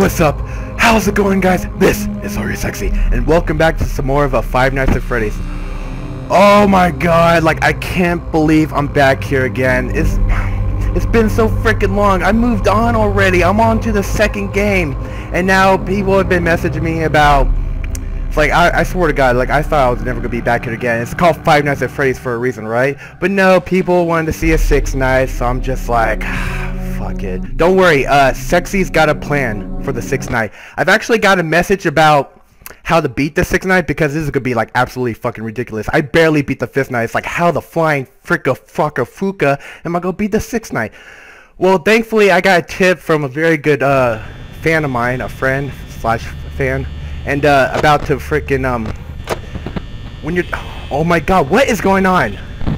What's up? How's it going, guys? This is Sexy, and welcome back to some more of a Five Nights at Freddy's. Oh my god, like I can't believe I'm back here again. It's been so freaking long. I moved on already. I'm on to the second game, and now people have been messaging me about. It's like I swear to God, like I thought I was never gonna be back here again. It's called Five Nights at Freddy's for a reason, right? But no, people wanted to see a 6 nights, so I'm just like. Fuck it. Don't worry, Sexy's got a plan for the 6th night. I've actually got a message about how to beat the 6th night because this is gonna be like absolutely fucking ridiculous. I barely beat the 5th night. It's like how the flying fricka fucka fuka am I gonna beat the 6th night? Well, thankfully I got a tip from a very good fan of mine, a friend slash fan, and about to freaking when you're oh my god, what is going on?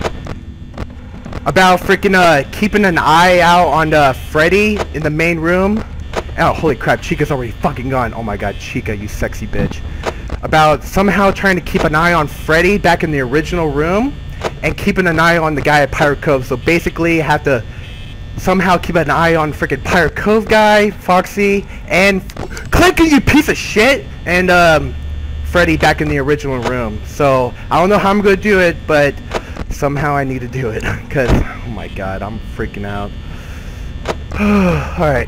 About freaking keeping an eye out on Freddy in the main room. Oh, holy crap, Chica's already fucking gone. Oh my god, Chica, you sexy bitch. About somehow trying to keep an eye on Freddy back in the original room and keeping an eye on the guy at Pirate Cove. So basically you have to somehow keep an eye on freaking Pirate Cove guy, Foxy, and Clinky, you piece of shit, and Freddy back in the original room. So I don't know how I'm gonna do it, but somehow I need to do it, because, oh my god, I'm freaking out. Alright.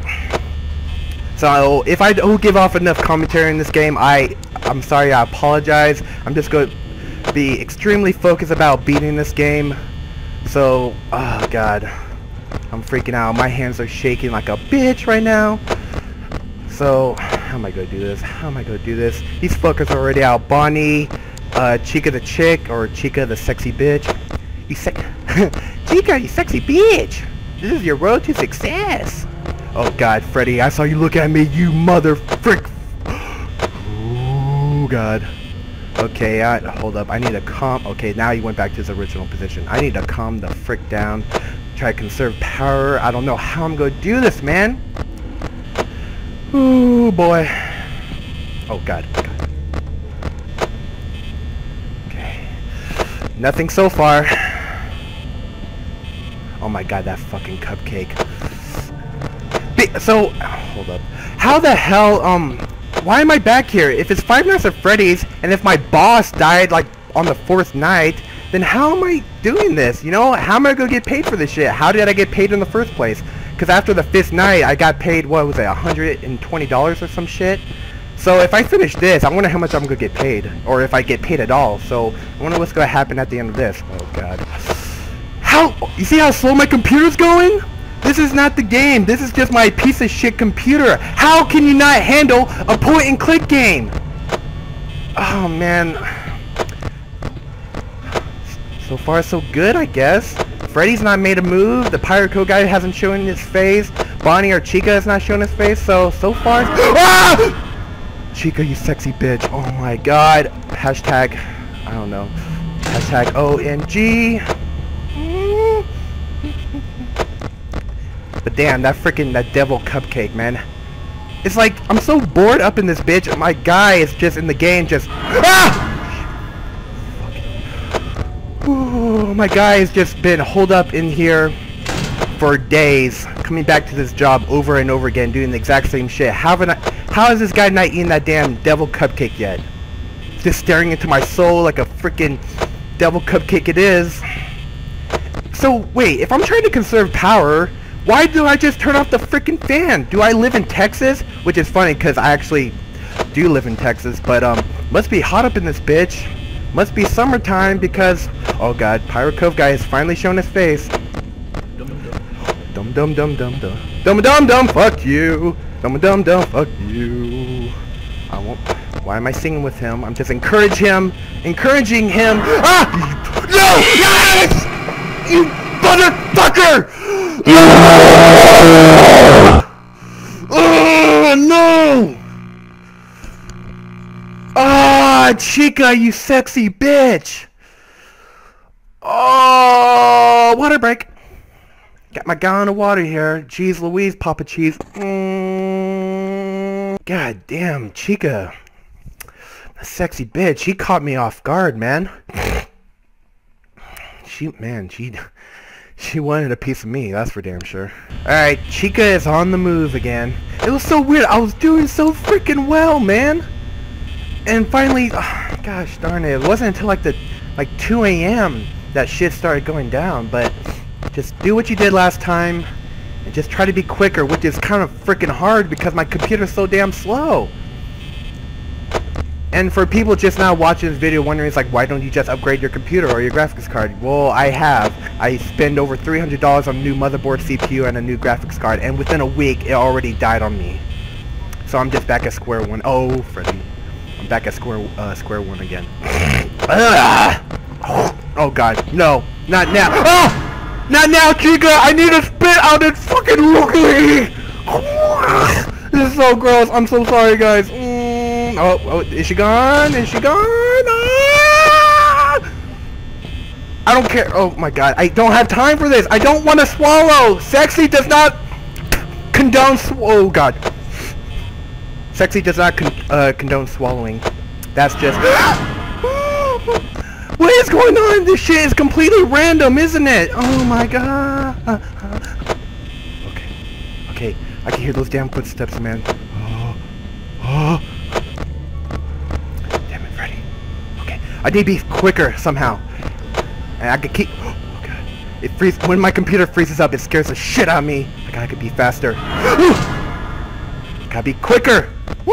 So, if I don't give off enough commentary in this game, I'm sorry, I apologize. I'm just going to be extremely focused about beating this game. So, oh god. I'm freaking out. My hands are shaking like a bitch right now. So, how am I going to do this? How am I going to do this? These fuckers are already out. Bonnie, Chica the chick, or Chica the sexy bitch. Chica, you sexy bitch! This is your road to success! Oh god, Freddy, I saw you look at me, you mother frick! Oh god. Okay, hold up, I need to calm. Okay, now he went back to his original position. I need to calm the frick down. Try to conserve power. I don't know how I'm gonna do this, man! Ooh, boy. Oh god. Okay. Nothing so far. Oh my god, that fucking cupcake. So, hold up. How the hell, why am I back here? If it's Five Nights at Freddy's, and if my boss died, like, on the 4th night, then how am I doing this? You know, how am I gonna get paid for this shit? How did I get paid in the first place? Because after the 5th night, I got paid, what was it, $120 or some shit? So if I finish this, I wonder how much I'm gonna get paid, or if I get paid at all. So I wonder what's gonna happen at the end of this. Oh god. You see how slow my computer's going? This is not the game. This is just my piece of shit computer. How can you not handle a point and click game? Oh man. So far so good, I guess. Freddy's not made a move. The Pirate Code guy hasn't shown his face. Bonnie or Chica has not shown his face. So far. Ah! Chica, you sexy bitch. Oh my god. Hashtag, I don't know. Hashtag OMG. But damn, that devil cupcake, man. It's like, I'm so bored up in this bitch. My guy is just in the game just... Ah! Ooh, my guy has just been holed up in here for days. Coming back to this job over and over again, doing the exact same shit. How is this guy not eating that damn devil cupcake yet? Just staring into my soul like a freaking devil cupcake it is. So, wait, if I'm trying to conserve power... Why do I just turn off the freaking fan? Do I live in Texas? Which is funny because I actually do live in Texas, but must be hot up in this bitch. Must be summertime because oh god, Pirate Cove guy has finally shown his face. Dum dum dum dum dum. Dum dum dum fuck you. Dum dum dum fuck you. I won't. Why am I singing with him? I'm just encouraging him. Ah! No! Yes! You motherfucker! Oh no! Ah, Chica, you sexy bitch! Oh, water break. Got my gallon of water here. Jeez Louise, Papa Cheese. God damn, Chica. A sexy bitch. She caught me off guard, man. She She wanted a piece of me, that's for damn sure. Alright, Chica is on the move again. It was so weird. I was doing so freaking well, man. And finally, gosh darn it, it wasn't until like 2 a.m. that shit started going down. But just do what you did last time, and just try to be quicker, which is kind of freaking hard because my computer's so damn slow. And for people just now watching this video wondering, it's like, why don't you just upgrade your computer or your graphics card? Well, I have. I spend over $300 on a new motherboard, CPU, and a new graphics card, and within a week, it already died on me. So I'm just back at square one. Oh, Freddy. I'm back at square one again. Oh, God. No. Not now. Oh! Not now, Chica! I need to spit out and fucking look at me! This is so gross. I'm so sorry, guys. Oh, is she gone? Is she gone? Ah! I don't care. Oh my god, I don't have time for this. I don't want to swallow. Sexy does not condone. Oh god. Sexy does not condone swallowing. That's just. What is going on? This shit is completely random, isn't it? Oh my god. Okay. I can hear those damn footsteps, man. Oh. I need to be quicker somehow, and I could keep. Oh god! It freezes when my computer freezes up. It scares the shit out of me. I gotta be faster. Gotta be quicker.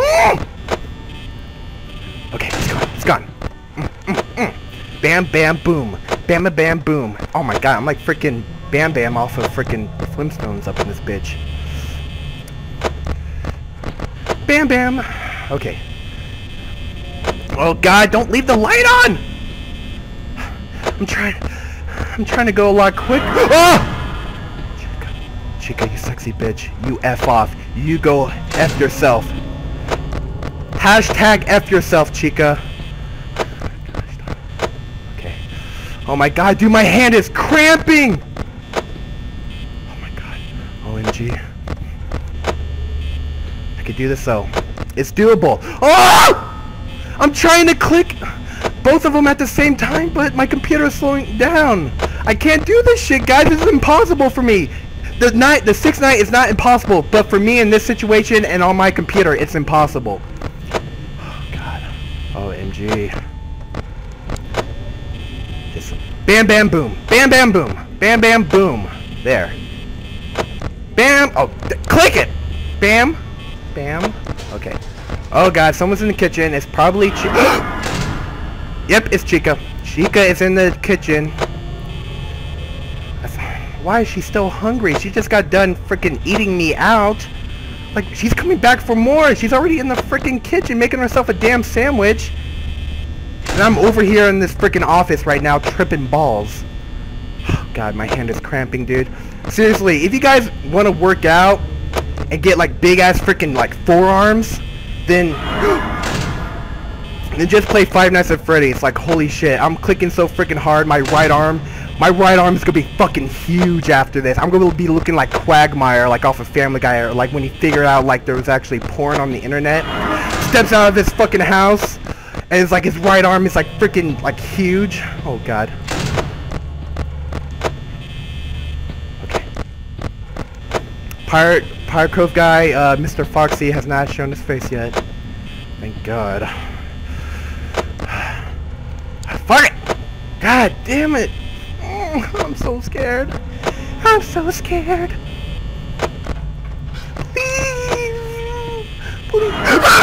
Okay, it's gone. Bam, bam, boom. Bam, bam, boom. Oh my god! I'm like freaking Bam Bam off of freaking the Flintstones up in this bitch. Bam, bam. Okay. Oh god, don't leave the light on! I'm trying to go a lot quicker. Oh! Chica, you sexy bitch. You F off. You go F yourself. Hashtag F yourself, Chica. Okay. Oh my god, dude, my hand is cramping! Oh my god. OMG. I could do this though. It's doable. Oh! I'm trying to click both of them at the same time, but my computer is slowing down. I can't do this shit, guys. This is impossible for me. The 6th night is not impossible, but for me in this situation and on my computer, it's impossible. Oh, God. OMG. Just bam, bam, boom. Bam, bam, boom. Bam, bam, boom. There. Bam. Oh, click it. Bam. Bam. Okay. Oh god, someone's in the kitchen. It's probably Chica. Yep, it's Chica. Chica is in the kitchen. Why is she still hungry? She just got done freaking eating me out. Like, she's coming back for more. She's already in the freaking kitchen making herself a damn sandwich. And I'm over here in this freaking office right now tripping balls. Oh god, my hand is cramping, dude. Seriously, if you guys want to work out and get like big ass freaking like forearms, then just play Five Nights at Freddy's. Like, holy shit, I'm clicking so freaking hard. My right arm is gonna be fucking huge after this. I'm gonna be looking like Quagmire, like off of Family Guy, or like when he figured out like there was actually porn on the internet. Steps out of his fucking house, and it's like his right arm is like freaking like huge. Oh god. Okay. Pirate Cove guy, Mr. Foxy has not shown his face yet. Thank God. Fuck it! God damn it! I'm so scared. I'm so scared. Please! Please!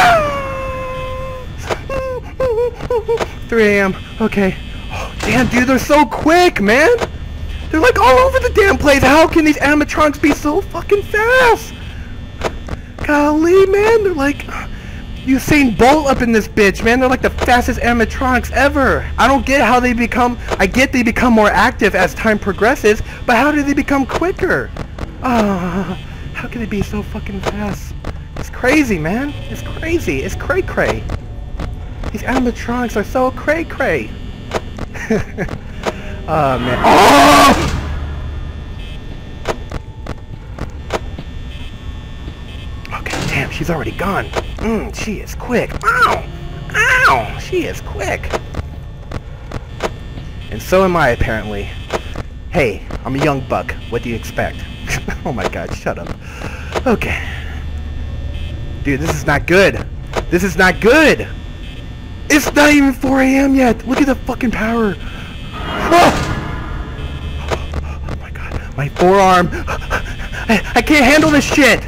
3 a.m. Okay. Oh, damn, dude, they're so quick, man! They're like all over the damn place. How can these animatronics be so fucking fast? Golly, man, they're like Usain Bolt up in this bitch, man. They're like the fastest animatronics ever. I don't get how they become. I get they become more active as time progresses, but how do they become quicker? How can they be so fucking fast? It's crazy, man. It's crazy. It's cray cray. These animatronics are so cray cray. Oh man. Oh! Damn, she's already gone. She is quick. Ow! Ow! She is quick. And so am I, apparently. Hey, I'm a young buck. What do you expect? Oh my god, shut up. Okay. Dude, this is not good. This is not good. It's not even 4 a.m. yet. Look at the fucking power. Oh my god. My forearm. I can't handle this shit.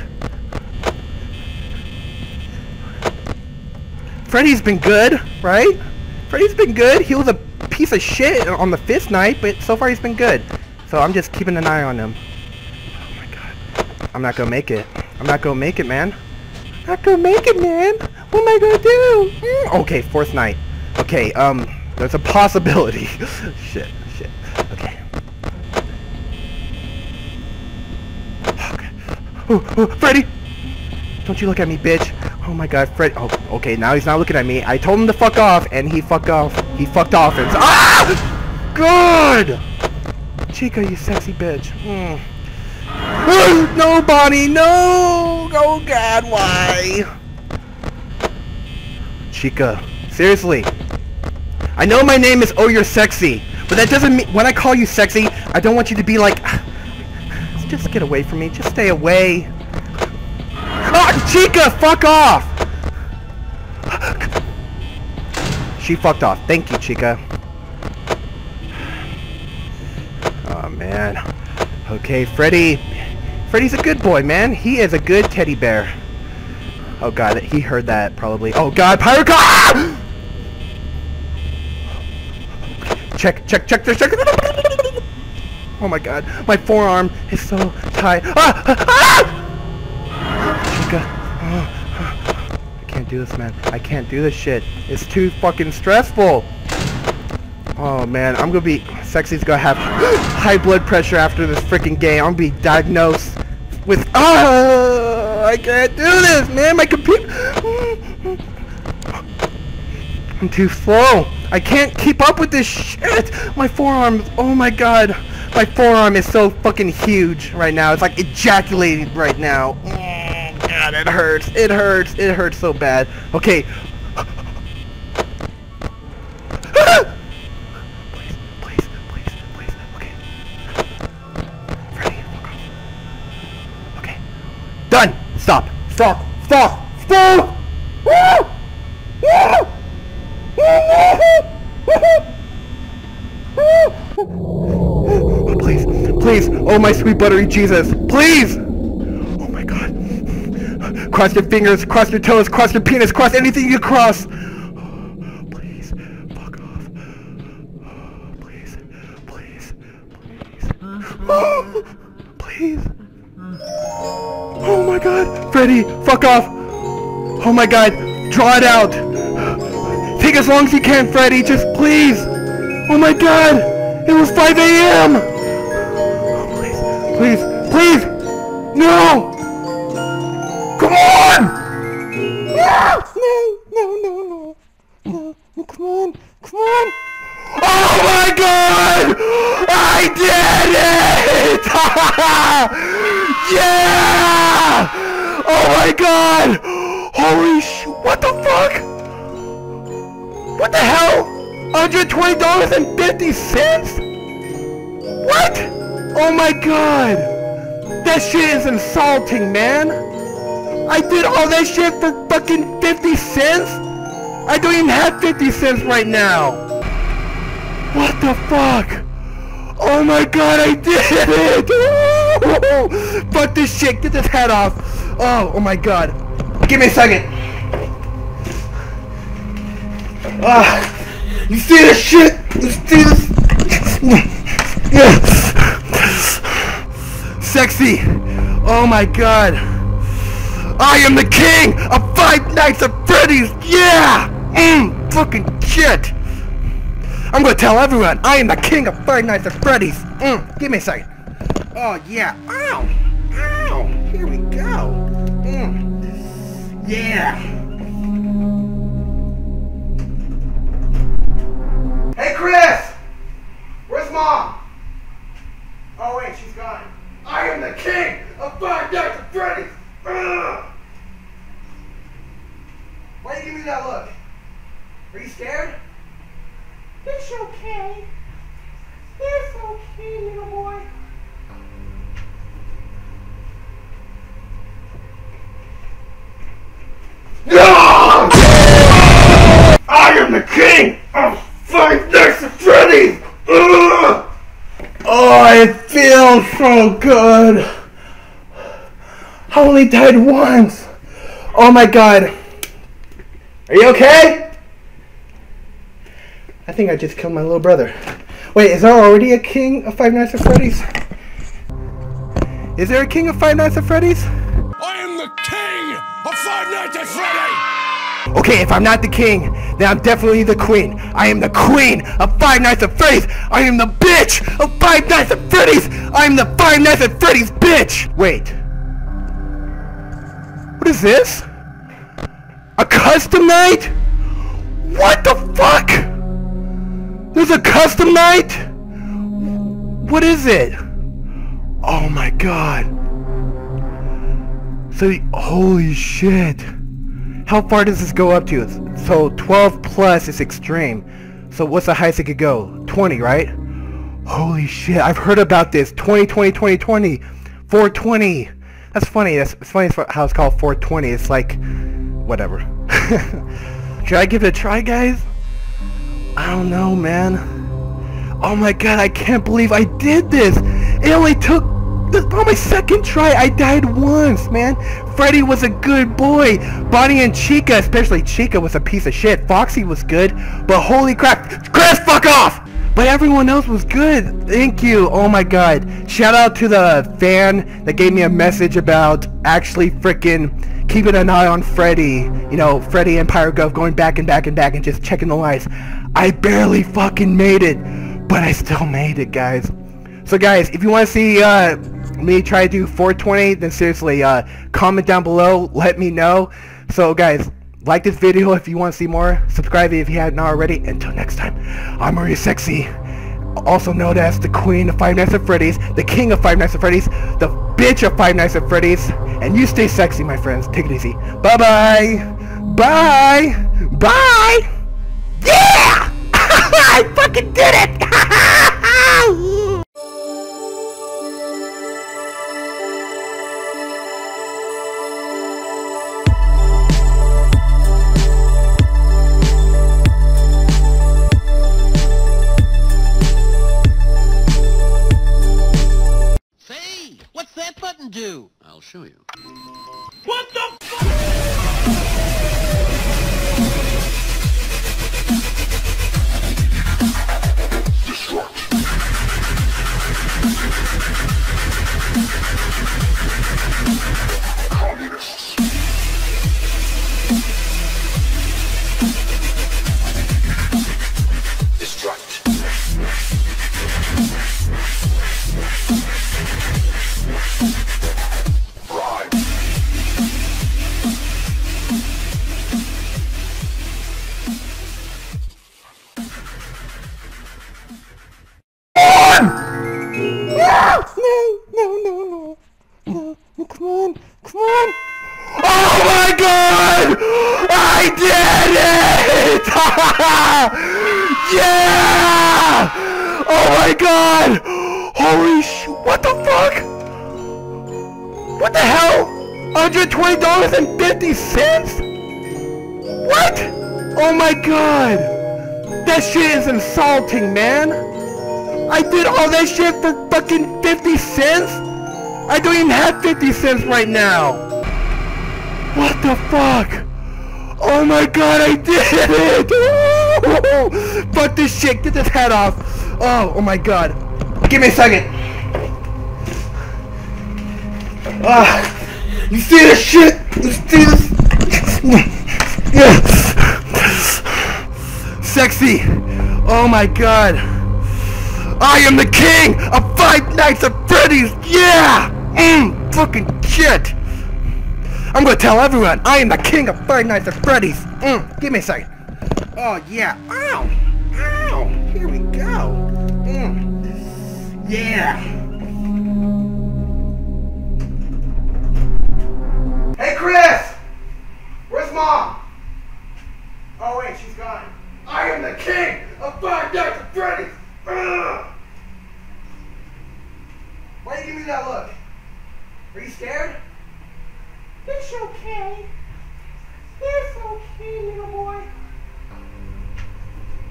Freddy's been good, right? Freddy's been good. He was a piece of shit on the 5th night, but so far he's been good. So I'm just keeping an eye on him. Oh my god. I'm not gonna make it. I'm not gonna make it, man. I'm not gonna make it, man. What am I gonna do? Okay, 4th night. Okay, there's a possibility. Shit. Okay. Freddy! Don't you look at me, bitch. Oh my god, Fred. Oh, okay, now he's not looking at me. I told him to fuck off, and he fucked off. He fucked off and... Ah! Good! Chica, you sexy bitch. No, Bonnie, no! Oh god, why? Chica, seriously. I know my name is Oh You're Sexy, but that doesn't mean... When I call you sexy, I don't want you to be like... Just get away from me. Just stay away. Oh, Chica, fuck off! She fucked off. Thank you, Chica. Oh, man. Okay, Freddy. Freddy's a good boy, man. He is a good teddy bear. Oh, God. He heard that, probably. Oh, God. Pirate car! Check. Oh, my God. My forearm is so tight. Chica. I can't do this, man. I can't do this shit. It's too fucking stressful. Oh, man. I'm gonna be... Sexy's gonna have high blood pressure after this freaking game. I'm gonna be diagnosed with... I can't do this, man. My computer... I'm too slow. I can't keep up with this shit. My forearm... Oh, my God. My forearm is so fucking huge right now. It's like ejaculating right now. God, it hurts. It hurts so bad. Okay. Please. Okay. Freddy, fuck off. Okay. Done. Stop. Please. Oh, my sweet buttery Jesus. Please. Oh, my God. Cross your fingers, cross your toes, cross your penis, cross anything you cross. Please. Fuck off. Please. Please. Oh, my God. Freddy, fuck off. Oh, my God. Draw it out. Take as long as you can, Freddy. Just please. Oh, my God. It was 5 a.m. Please! No! Come on! No, come on! Oh my God! I did it! Yeah! Oh my God! Holy sh... What the fuck? What the hell? $120.50? What? Oh my God! That shit is insulting, man! I did all that shit for fucking 50 cents? I don't even have 50 cents right now! What the fuck? Oh my God, I did it! Oh, fuck this shit, get this head off! Oh my God. Give me a second! You see this shit? You see this? Sexy! Oh my God! I am the king of Five Nights at Freddy's! Yeah! Fucking shit! I'm gonna tell everyone I am the king of Five Nights at Freddy's! Give me a second. Oh yeah! Ow! Here we go! Yeah! Hey Chris! Where's Mom? Oh wait, she's gone. I am the king of Five Nights at Freddy's! Why do you give me that look? Are you scared? It's okay. It's okay, little boy. Oh god. I only died once. Oh my god. Are you okay? I think I just killed my little brother. Wait, is there already a king of Five Nights at Freddy's? Is there a king of Five Nights at Freddy's? I am the king of Five Nights at Freddy! Okay, if I'm not the king, then I'm definitely the queen. I am the queen of Five Nights at Freddy's. I am the bitch of Five Nights at Freddy's. I am the Five Nights at Freddy's bitch. Wait. What is this? A custom night? What the fuck? There's a custom night? What is it? Oh my god. So, holy shit. How far does this go up to? So 12 plus is extreme. So what's the highest it could go? 20, right? Holy shit, I've heard about this. 2020, 420. That's funny. It's funny how it's called 420. It's like, whatever. Should I give it a try, guys? I don't know, man. Oh my god, I can't believe I did this. It only took on my second try. I died once, man. Freddy was a good boy. Bonnie and Chica, especially Chica, was a piece of shit. Foxy was good, but holy crap, Chris, fuck off! But everyone else was good. Thank you. Oh my god. Shout out to the fan that gave me a message about actually freaking keeping an eye on Freddy. You know, Freddy and Pyrogov going back and back and back and just checking the lights. I barely fucking made it, but I still made it, guys. So guys, if you want to see me try to do 420, then seriously, comment down below, let me know. So guys, like this video if you want to see more, subscribe if you haven't already. Until next time, I'm Maria Sexy, also known as the Queen of Five Nights at Freddy's, the King of Five Nights at Freddy's, the bitch of Five Nights at Freddy's, and you stay sexy, my friends. Take it easy. Bye-bye. Bye. Bye. Yeah! I fucking did it! Say, what's that button do? I'll show you. What the fuck? No, come on. Oh my god! I did it! Yeah! Oh my god! Holy sh... What the fuck? What the hell? $120.50? What? Oh my god! That shit is insulting, man! I did all that shit for fucking 50 cents? I don't even have 50 cents right now! What the fuck? Oh my god, I did it! Fuck this shit, get this head off! Oh my god. Give me a second. You see this shit? You see this? Sexy! Oh my god! I am the king of Five Nights at Freddy's! Yeah! Fucking shit! I'm gonna tell everyone I am the king of Five Nights at Freddy's! Give me a second. Oh yeah! Ow! Ow! Here we go! Yeah! Hey Chris! Where's Mom? Oh wait, she's gone. I am the king of Five Nights at Freddy's! Why do you give me that look? Are you scared? It's okay. It's okay, little boy.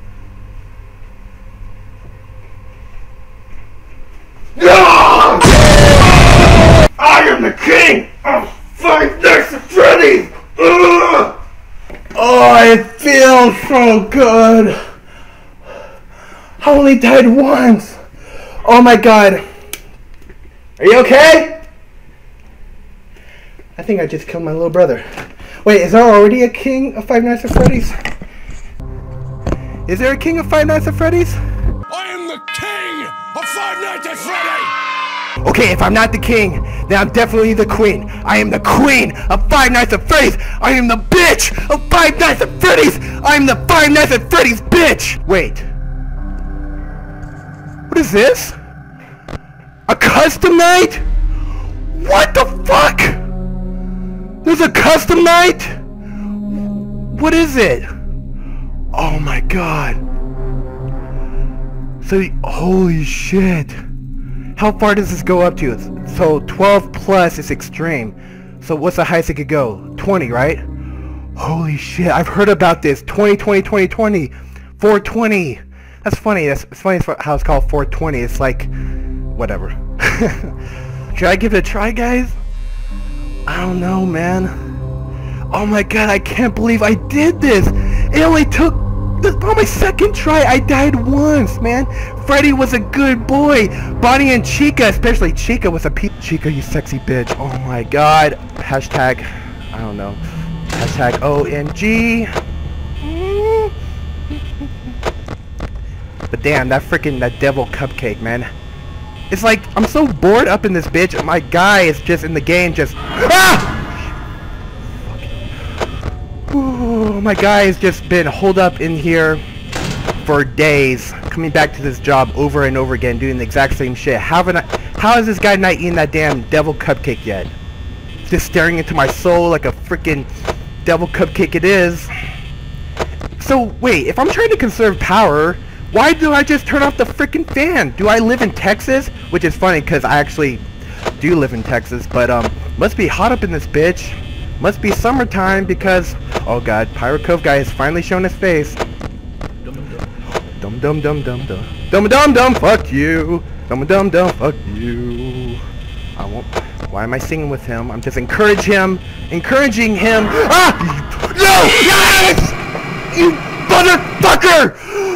No! Oh, so good. I only died once. Oh my god. Are you okay? I think I just killed my little brother. Wait, is there already a king of Five Nights at Freddy's? Is there a king of Five Nights at Freddy's? I am the king of Five Nights at Freddy! Okay, if I'm not the king, then I'm definitely the queen. I am the queen of Five Nights at Freddy's. I am the bitch of Five Nights at Freddy's. I am the Five Nights at Freddy's bitch. Wait. What is this? A custom night? What the fuck? There's a custom night? What is it? Oh my god. So, holy shit. How far does this go up to? So 12 plus is extreme. So what's the highest it could go? 20, right? Holy shit, I've heard about this. 2020, 420. That's funny. It's funny how it's called 420. It's like, whatever. Should I give it a try, guys? I don't know, man. Oh my god, I can't believe I did this. It only took on my second try. I died once, man. Freddy was a good boy. Bonnie and Chica, especially Chica, was a Chica, you sexy bitch. Oh my god. Hashtag, I don't know. Hashtag OMG. But damn, that devil cupcake, man. It's like, I'm so bored up in this bitch. My guy is just in the game, just... Ah! Ooh, my guy has just been holed up in here for days, coming back to this job over and over again, doing the exact same shit. How is this guy not eating that damn devil cupcake yet? Just staring into my soul like a freaking devil cupcake it is. So, wait, if I'm trying to conserve power, why do I just turn off the freaking fan? Do I live in Texas? Which is funny, because I actually do live in Texas, but, must be hot up in this bitch. Must be summertime because, oh god, Pirate Cove guy has finally shown his face. Dum dum dum dum dum. Dum dum dum, fuck you. Dum dum dum, fuck you. I won't. Why am I singing with him? I'm just encouraging him. Ah! No! Yes! You motherfucker!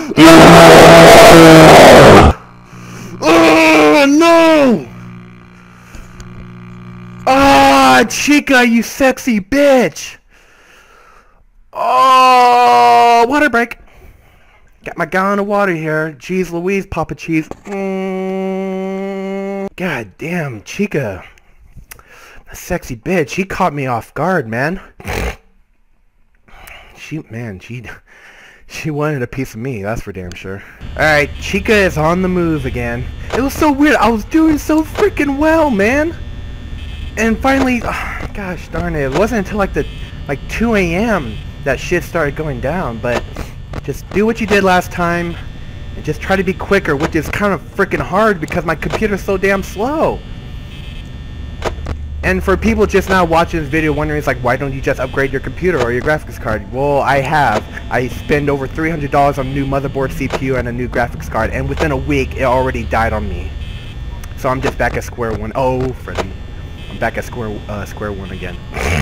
Oh no! Ah, Chica, you sexy bitch! Oh, water break. Got my gallon of water here. Jeez Louise, Papa Cheese. God damn, Chica. A sexy bitch. She caught me off guard, man. She wanted a piece of me, that's for damn sure. Alright, Chica is on the move again. It was so weird. I was doing so freaking well, man. And finally, oh, gosh darn it, it wasn't until like 2 a.m. that shit started going down, but just do what you did last time and just try to be quicker, which is kind of freaking hard because my computer's so damn slow. And for people just now watching this video wondering, it's like, why don't you just upgrade your computer or your graphics card? Well, I have. I spend over $300 on a new motherboard, CPU, and a new graphics card, and within a week, it already died on me. So I'm just back at square one. Oh, Freddy. I'm back at square one again.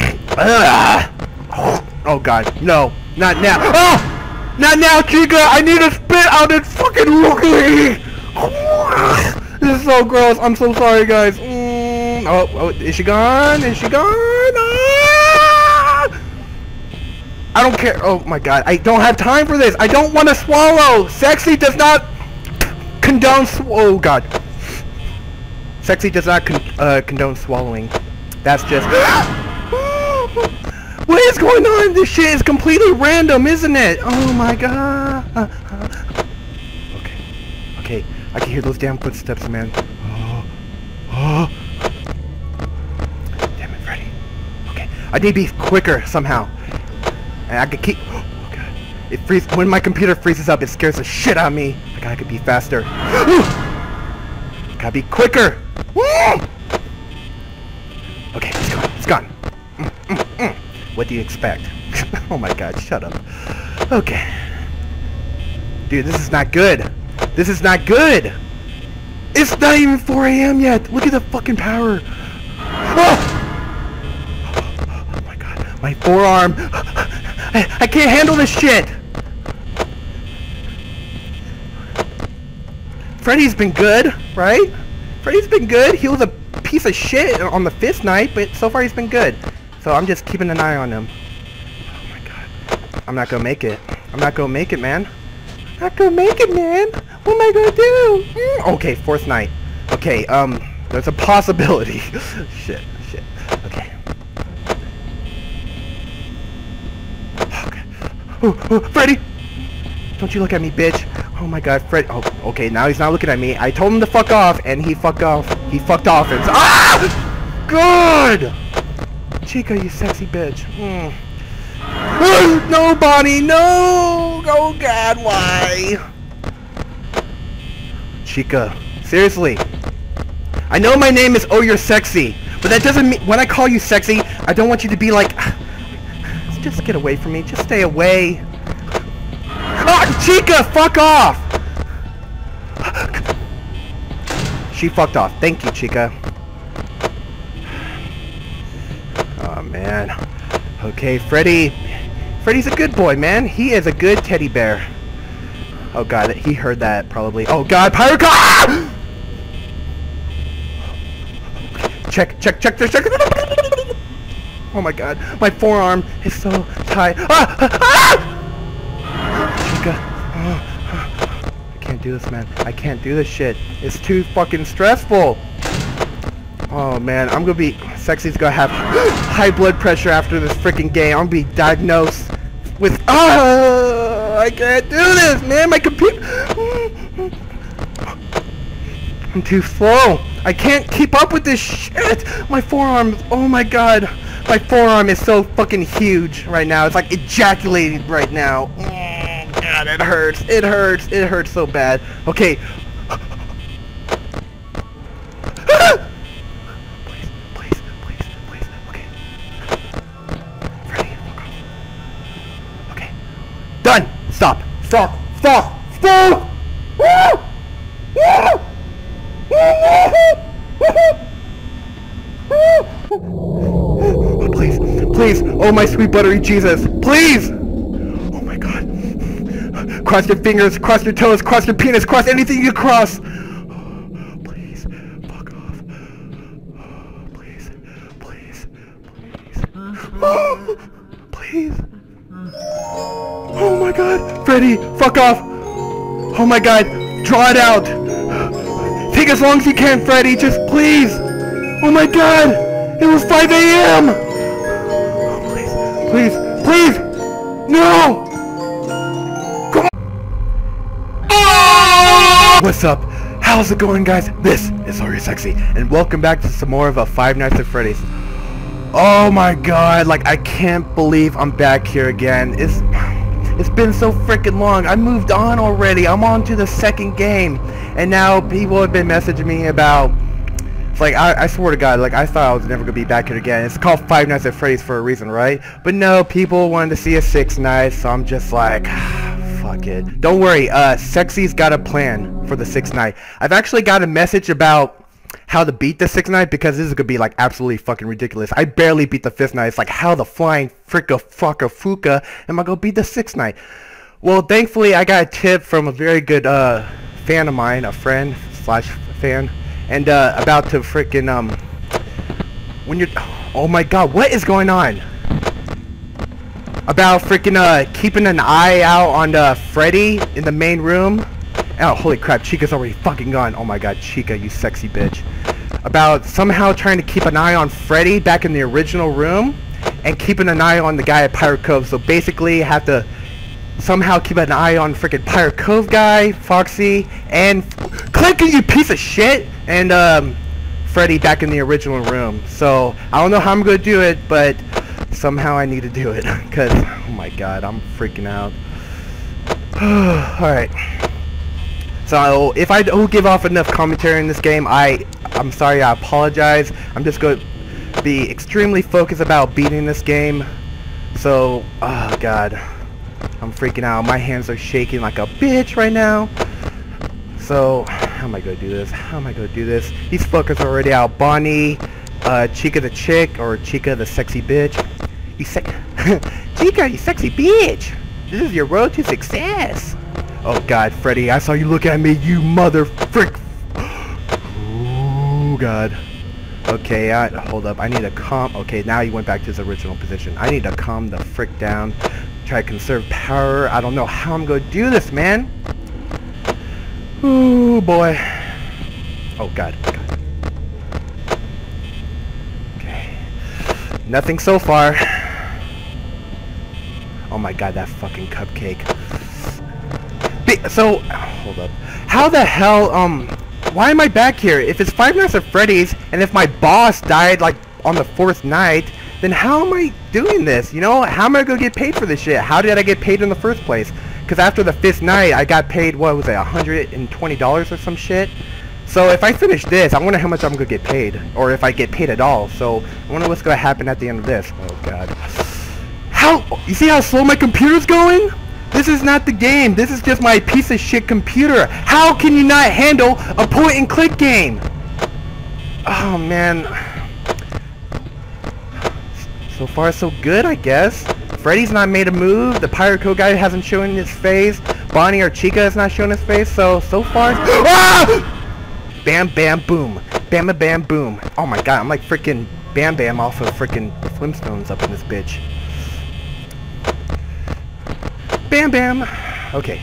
Oh god, no, not now. Oh! Not now, Chica! I need to spit out and fucking look at me! This is so gross. I'm so sorry, guys. Oh, is she gone? Is she gone? Ah! I don't care. Oh my god, I don't have time for this. I don't want to swallow. Sexy does not condone. Oh god. Sexy does not condone swallowing. That's just... What is going on? This shit is completely random, isn't it? Oh my god. Okay. I can hear those damn footsteps, man. Oh. Damn it, Freddy. Okay. I need to be quicker somehow. And I can keep... Oh god. It freezes... When my computer freezes up, it scares the shit out of me. Like I could be faster. Gotta be quicker. Okay, it's gone. What do you expect? Oh my god, shut up. Okay. Dude, this is not good. This is not good. It's not even 4 a.m. yet. Look at the fucking power. Oh! Oh my god, my forearm. I can't handle this shit. Freddy's been good, right? Freddy's been good. He was a piece of shit on the 5th night, but so far he's been good. So I'm just keeping an eye on him. Oh my god. I'm not gonna make it. I'm not gonna make it, man. I'm not gonna make it, man. What am I gonna do? Okay, 4th night. Okay, there's a possibility. Shit. Okay. Okay. Freddy! Don't you look at me, bitch. Oh my god, Fred. Oh, okay, now he's not looking at me. I told him to fuck off, and he fucked off. He fucked off and... Ah! Good! Chica, you sexy bitch. No, Bonnie, no! Oh god, why? Chica, seriously. I know my name is Oh You're Sexy, but that doesn't mean... When I call you sexy, I don't want you to be like... Just get away from me. Just stay away. Oh, Chica, fuck off! She fucked off. Thank you, Chica. Oh, man. Okay, Freddy. Freddy's a good boy, man. He is a good teddy bear. Oh, God. He heard that, probably. Oh, God. Pirate car! Check. Oh, my God. My forearm is so tight. Chica. I can't do this, man. I can't do this shit. It's too fucking stressful. Oh, man. I'm gonna be... Sexy's gonna have high blood pressure after this freaking game. I'm gonna be diagnosed with... I can't do this, man. My computer... I'm too slow. I can't keep up with this shit. My forearm... Oh, my God. My forearm is so fucking huge right now. It's like ejaculating right now. God, it hurts. It hurts so bad. Okay. Please. Okay. Freddy, fuck off. Okay. Done. Stop. Please. Oh, my sweet buttery Jesus. Please. Oh, my God. Cross your fingers, cross your toes, cross your penis, cross anything you cross. Please, fuck off. Please. Please. Oh my god, Freddy, fuck off. Oh my god, draw it out. Take as long as you can, Freddy, just please. Oh my god, it was 5 a.m. Please. No. What's up? How's it going, guys? This is Oh You're Sexy, and welcome back to some more of a Five Nights at Freddy's. Oh my god, like I can't believe I'm back here again. It's been so freaking long. I moved on already. I'm on to the 2nd game, and now people have been messaging me about... It's like, I swear to God, like I thought I was never gonna be back here again. It's called Five Nights at Freddy's for a reason, right? But no, people wanted to see a 6th night, so I'm just like... Fuck it. Don't worry, Sexy's got a plan for the 6th night. I've actually got a message about how to beat the 6th night, because this is gonna be like absolutely fucking ridiculous. I barely beat the 5th night. It's like, how the flying fuka am I gonna beat the 6th night? Well, thankfully I got a tip from a very good fan of mine, a friend slash fan, and about to freaking when you're... Oh my god, what is going on? About freaking keeping an eye out on Freddy in the main room. Oh, holy crap, Chica's already fucking gone. Oh my god, Chica, you sexy bitch. About somehow trying to keep an eye on Freddy back in the original room, and keeping an eye on the guy at Pirate Cove. So basically, you have to somehow keep an eye on freaking Pirate Cove guy, Foxy, and Clinky, you piece of shit, and Freddy back in the original room. So I don't know how I'm gonna do it, but somehow I need to do it, because oh my god, I'm freaking out. Alright. So if I don't give off enough commentary in this game, I'm sorry, I apologize. I'm just going to be extremely focused about beating this game. So, oh god, I'm freaking out. My hands are shaking like a bitch right now. So, how am I going to do this? These fuckers are already out. Bonnie, Chica the chick, or Chica the sexy bitch. Chica, you sexy bitch. This is your road to success. Oh God, Freddy, I saw you look at me, you mother frick. Oh God. Okay, hold up. I need to calm. Okay, now he went back to his original position. I need to calm the frick down. Try to conserve power. I don't know how I'm going to do this, man. Ooh, boy. Oh God. Okay. Nothing so far. Oh my God, that fucking cupcake. So, hold up. How the hell, why am I back here? If it's Five Nights at Freddy's, and if my boss died, like, on the 4th night, then how am I doing this? You know, how am I gonna get paid for this shit? How did I get paid in the first place? Because after the 5th night, I got paid, what was it, $120 or some shit? So if I finish this, I wonder how much I'm gonna get paid, or if I get paid at all. So, I wonder what's gonna happen at the end of this. Oh God. How? You see how slow my computer's going? This is not the game. This is just my piece of shit computer. How can you not handle a point and click game? Oh man. So far so good, I guess. Freddy's not made a move. The Pirate Code guy hasn't shown his face. Bonnie or Chica has not shown his face. So far. Ah! Bam bam boom. Bam bam boom. Oh my God, I'm like freaking Bam Bam off of freaking Flintstones up in this bitch. Bam Bam. Okay.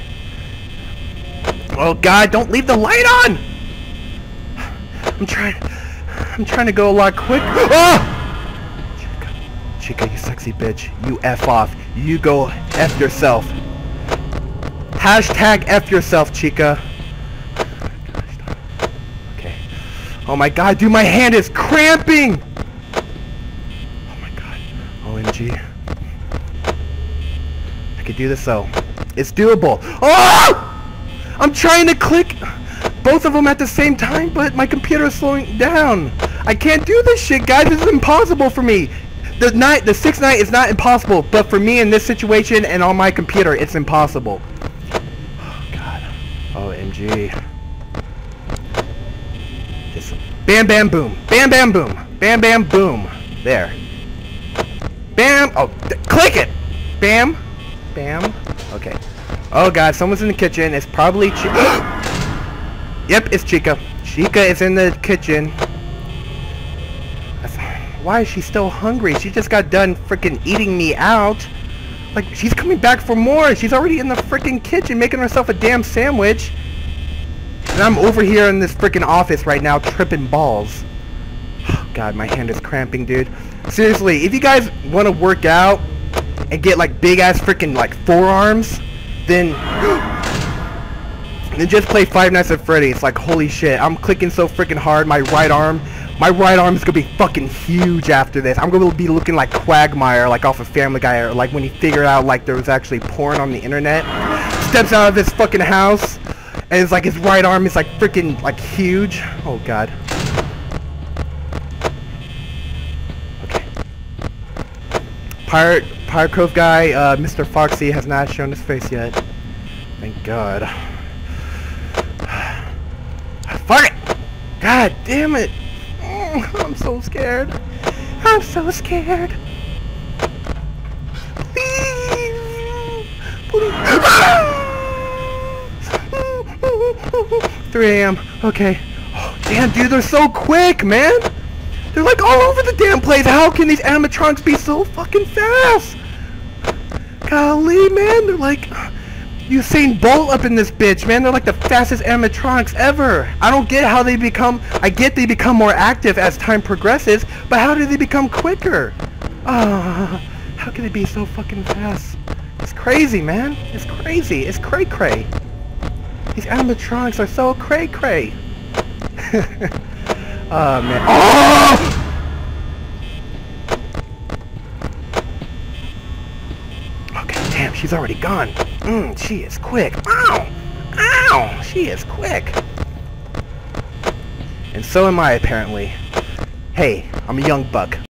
Oh God, don't leave the light on. I'm trying to go a lot quick. Oh! Chica, you sexy bitch. You F off. You go F yourself. Hashtag F yourself, Chica. Okay. Oh my God, dude, my hand is cramping. Oh my God. OMG. I could do this though. It's doable. Oh! I'm trying to click both of them at the same time, but my computer is slowing down. I can't do this shit, guys. This is impossible for me. The 6th night is not impossible, but for me in this situation and on my computer, it's impossible. Oh God. OMG. Just bam bam boom. Bam bam boom. Bam bam boom. There. Bam. Oh, click it. Bam. Bam. Okay. Oh God, someone's in the kitchen. It's probably Chica. Yep, it's Chica. Chica is in the kitchen. Why is she still hungry? She just got done freaking eating me out. Like, she's coming back for more. She's already in the freaking kitchen making herself a damn sandwich. And I'm over here in this freaking office right now tripping balls. Oh God, my hand is cramping, dude. Seriously, if you guys want to work out and get like big ass freaking like forearms, then just play Five Nights at Freddy's. Like, holy shit, I'm clicking so freaking hard. My right arm is gonna be fucking huge after this. I'm gonna be looking like Quagmire, like off of Family Guy, or like when he figured out like there was actually porn on the internet. Steps out of his fucking house, and it's like his right arm is like freaking like huge. Oh God. Okay. Pirate Cove guy, Mr. Foxy has not shown his face yet. Thank God. Fuck it! God damn it! I'm so scared. I'm so scared. Please. Please. 3 a.m. Okay. Oh, damn, dude, they're so quick, man. They're like all over the damn place. How can these animatronics be so fucking fast? Golly, man, they're like Usain Bolt up in this bitch, man. They're like the fastest animatronics ever. I don't get how they become. I get they become more active as time progresses, but how do they become quicker? How can they be so fucking fast? It's crazy, man. It's crazy. It's cray-cray. These animatronics are so cray-cray. Oh, man. Oh! Okay, damn, she's already gone. She is quick. Ow! Ow! She is quick. And so am I, apparently. Hey, I'm a young buck.